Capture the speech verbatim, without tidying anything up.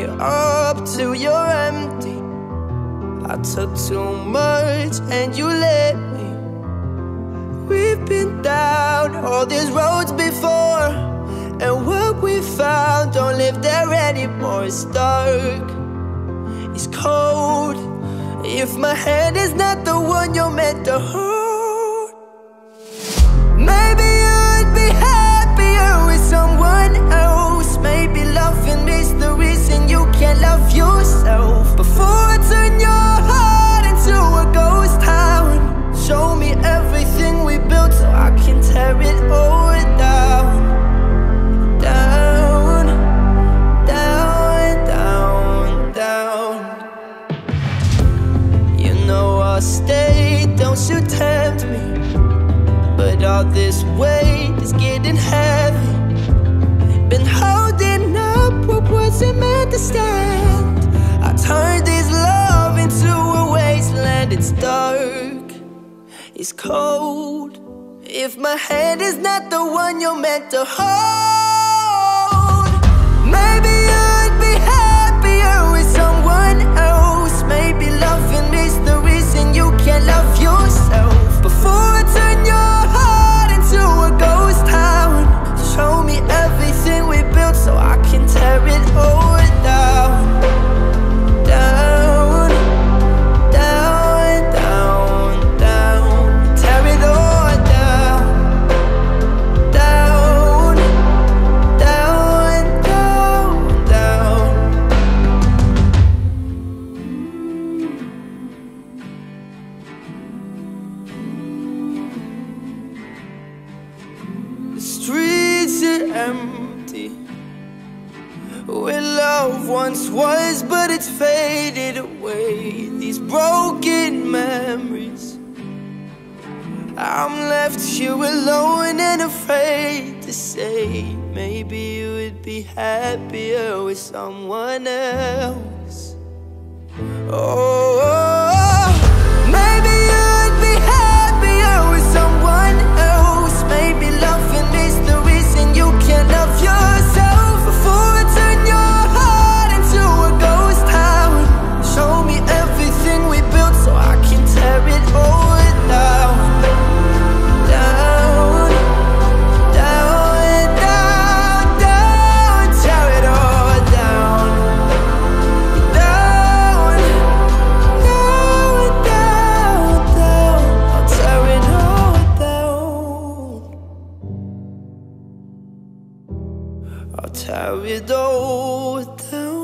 up till you're empty. I took too much and you let me. We've been down all these roads before, and what we found don't live there anymore. It's dark, it's cold. If my hand is not the one you're meant to hold, maybe you'd be happier with someone else. Maybe loving is the reason you can't love yourself. Before I turn your heart into a ghost town, show me everything we built so I can tear it all down. Down, down, down, down. You know I'll stay, don't you tempt me, but all this weight is getting heavy. Been holding up what wasn't meant to stand. I turned this love into a wasteland. It's dark, it's cold. If my hand is not the one you're meant to hold, maybe you'd be happier with someone else. Maybe loving is the reason you can't love yourself. Before I turn your heart into a ghost town, show me everything we built so I can tear it all down. Down, down, down, down. Tear it all down. Down, down, down, down. The streets are empty where love once was, but it's faded away. These broken memories, I'm left here alone and afraid to say, maybe you would be happier with someone else. Oh, maybe you'd be happier with someone else. Maybe loving is the reason you can't love yourself. Before I turn your heart into a ghost town, show me everything we built so I can tear it all down. Down, down, down, down. Tear it all down. Down, down, down, down. I'll tear it all down. I'll tear it all down.